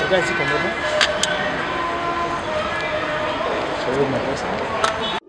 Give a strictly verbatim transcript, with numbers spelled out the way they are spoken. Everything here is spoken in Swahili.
Regarde ici comme ça. Je vais vous montrer ça.